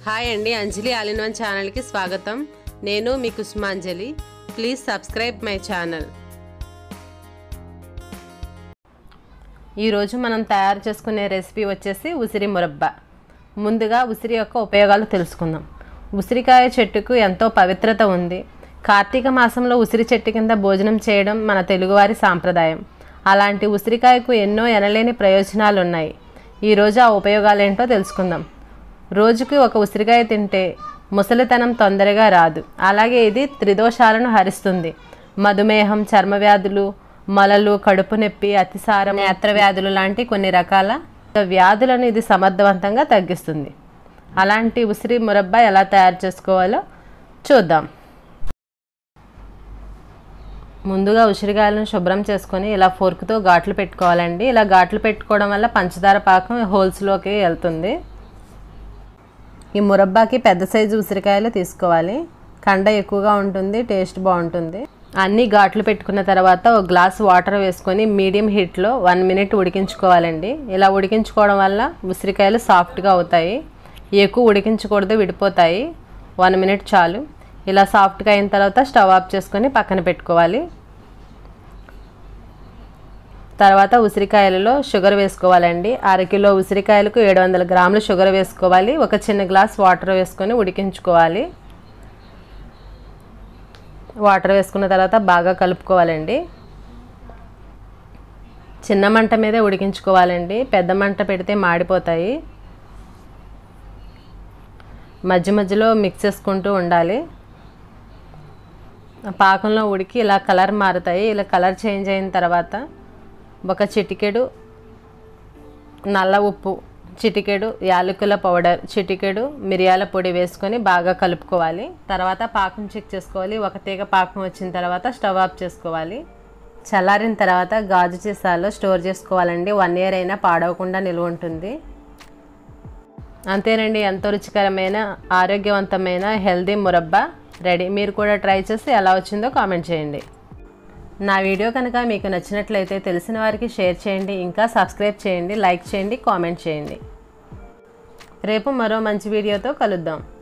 Hi అండి, అంజలి all in one ఛానల్కి స్వాగతం. నేను మీ Kusumanjali. Please subscribe my channel. ఈరోజు మనం తయారు చేసుకునే రెసిపీ వచ్చేసి ఉసిరి మురబ్బా. ముందుగా ఉసిరి యొక్క ఉపయోగాలు తెలుసుకుందాం. ఉసిరికాయ చెట్టుకు ఎంతో పవిత్రత ఉంది. కార్తీక మాసంలో ఉసిరి చెట్టు కింద భోజనం చేయడం మన తెలుగువారి సాంప్రదాయం. అలాంటి ఉసిరికాయకు ఎన్నో ఎనలేని ప్రయోజనాలు ఉన్నాయి. ఈరోజు ఆ ఉపయోగాలు ఏంటో తెలుసుకుందాం. రోజుకి ఒక ఉసిరికాయ తింటే ముసలితనం తొందరగా రాదు. అలాగే ఇది త్రిదోషాలను హరిస్తుంది. మధుమేహం, చర్మ వ్యాధులు, మొలలు, కడుపు నొప్పి, అతిసారం, నేత్ర వ్యాధులు లాంటి కొన్ని రకాల వ్యాధులను ఇది సమర్థవంతంగా తగ్గిస్తుంది. అలాంటి ఉసిరి మురబ్బా ఎలా తయారు చేసుకోవాలో చూద్దాం. ముందుగా ఉసిరికాయలను శుభ్రం చేసుకొని ఇలా ఫోర్క్తో ఘాట్లు పెట్టుకోవాలండి. ఇలా ఘాట్లు పెట్టుకోవడం వల్ల పంచదార పాకం హోల్స్లోకి వెళ్తుంది. ఈ మురబ్బాకి పెద్ద సైజు ఉసిరికాయలు తీసుకోవాలి. కండ ఎక్కువగా ఉంటుంది, టేస్ట్ బాగుంటుంది. అన్ని ఘాట్లు పెట్టుకున్న తర్వాత ఒక గ్లాస్ వాటర్ వేసుకొని మీడియం హీట్లో 1 మినిట్ ఉడికించుకోవాలండి. ఇలా ఉడికించుకోవడం వల్ల ఉసిరికాయలు సాఫ్ట్గా అవుతాయి. ఎక్కువ ఉడికించకూడదు, విడిపోతాయి. 1 మినిట్ చాలు. ఇలా సాఫ్ట్గా అయిన తర్వాత స్టవ్ ఆఫ్ చేసుకొని పక్కన పెట్టుకోవాలి. తర్వాత ఉసిరికాయలలో షుగర్ వేసుకోవాలండి. 1/2 కిలో ఉసిరికాయలకు 700 గ్రాముల షుగర్ వేసుకోవాలి. ఒక చిన్న గ్లాస్ వాటర్ వేసుకొని ఉడికించుకోవాలి. వాటర్ వేసుకున్న తర్వాత బాగా కలుపుకోవాలండి. చిన్న మంట మీదే ఉడికించుకోవాలండి. పెద్ద మంట పెడితే మాడిపోతాయి. మధ్య మధ్యలో మిక్స్ చేసుకుంటూ ఉండాలి. పాకంలో ఉడికి ఇలా కలర్ మారుతాయి. ఇలా కలర్ చేంజ్ అయిన తర్వాత ఒక చిటికెడు నల్ల ఉప్పు, చిటికెడు యాలకుల పౌడర్, చిటికెడు మిరియాల పొడి వేసుకొని బాగా కలుపుకోవాలి. తర్వాత పాకం చెక్ చేసుకోవాలి. ఒక తీగ పాకం వచ్చిన తర్వాత స్టవ్ ఆఫ్ చేసుకోవాలి. చల్లారిన తర్వాత గాజు సీసాలో స్టోర్ చేసుకోవాలండి. 1 ఇయర్ అయినా పాడవకుండా నిల్వ ఉంటుంది. అంతేనండి, ఎంతో రుచికరమైన ఆరోగ్యవంతమైన హెల్దీ మురబ్బా రెడీ. మీరు కూడా ట్రై చేసి ఎలా వచ్చిందో కామెంట్ చేయండి. నా వీడియో కనుక మీకు నచ్చినట్లయితే తెలిసిన వారికి షేర్ చేయండి. ఇంకా సబ్స్క్రైబ్ చేయండి, లైక్ చేయండి, కామెంట్ చేయండి. రేపు మరో మంచి వీడియోతో కలుద్దాం.